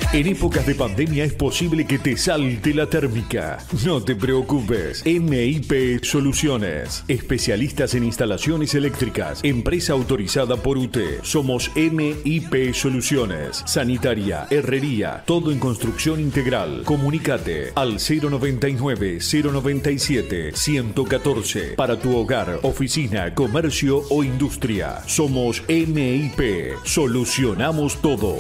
En épocas de pandemia es posible que te salte la térmica. No te preocupes. MIP Soluciones. Especialistas en instalaciones eléctricas. Empresa autorizada por UTE. Somos MIP Soluciones. Sanitaria, herrería, todo en construcción integral. Comunícate al 099-097-114 para tu hogar, oficina, comercio o industria. Somos MIP. Solucionamos todo.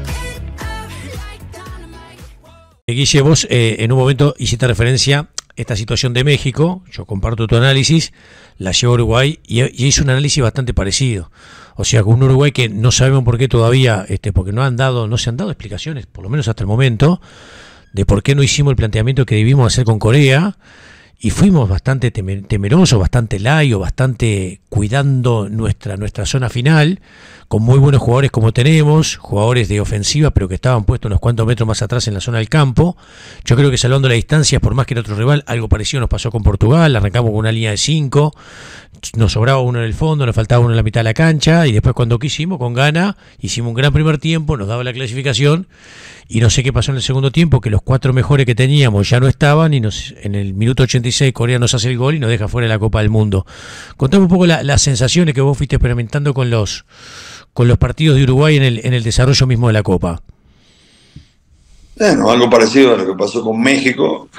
Guille, vos en un momento hiciste referencia a esta situación de México. Yo comparto tu análisis, la llevo a Uruguay y hizo un análisis bastante parecido. O sea, con un Uruguay que no sabemos por qué todavía, porque no se han dado explicaciones, por lo menos hasta el momento, de por qué no hicimos el planteamiento que debimos hacer con Corea. Y fuimos bastante temerosos, bastante laio, bastante cuidando nuestra zona final, con muy buenos jugadores como tenemos, jugadores de ofensiva, pero que estaban puestos unos cuantos metros más atrás en la zona del campo. Yo creo que salvando las distancias, por más que el otro rival, algo parecido nos pasó con Portugal, arrancamos con una línea de 5, nos sobraba uno en el fondo, nos faltaba uno en la mitad de la cancha, y después cuando quisimos, con Ghana, hicimos un gran primer tiempo, nos daba la clasificación, y no sé qué pasó en el segundo tiempo, que los 4 mejores que teníamos ya no estaban, y en el minuto 86 Corea nos hace el gol y nos deja fuera de la Copa del Mundo. Contame un poco las sensaciones que vos fuiste experimentando con los partidos de Uruguay en el desarrollo mismo de la Copa. Bueno, algo parecido a lo que pasó con México.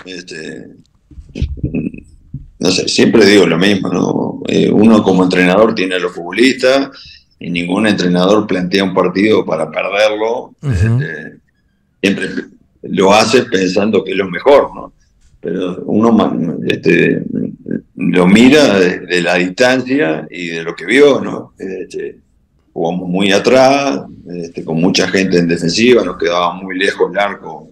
No sé, siempre digo lo mismo, ¿no? Uno como entrenador tiene a los futbolistas y ningún entrenador plantea un partido para perderlo. Siempre lo hace pensando que es lo mejor, ¿no? Pero uno lo mira de la distancia y de lo que vio, ¿no? Jugamos muy atrás, con mucha gente en defensiva, nos quedaba muy lejos el arco,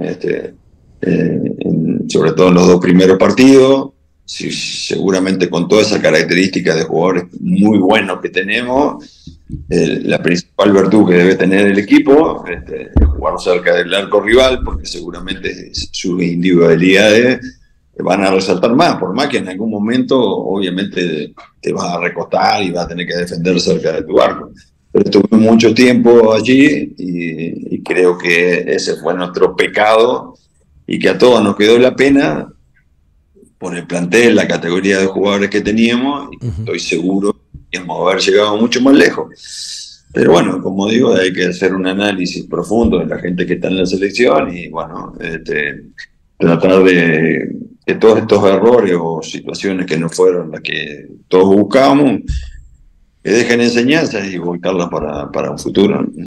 sobre todo en los 2 primeros partidos. Sí, seguramente con toda esa característica de jugadores muy buenos que tenemos, la principal virtud que debe tener el equipo es jugar cerca del arco rival, porque seguramente sus individualidades van a resaltar más, por más que en algún momento obviamente te vas a recostar y vas a tener que defender cerca de tu arco. Pero estuve mucho tiempo allí y creo que ese fue nuestro pecado y que a todos nos quedó la pena por el plantel, la categoría de jugadores que teníamos, y estoy seguro que íbamos a haber llegado mucho más lejos. Pero bueno, como digo, hay que hacer un análisis profundo de la gente que está en la selección y bueno, tratar de que todos estos errores o situaciones que no fueron las que todos buscábamos, que dejen enseñanzas y volcarlas para un futuro.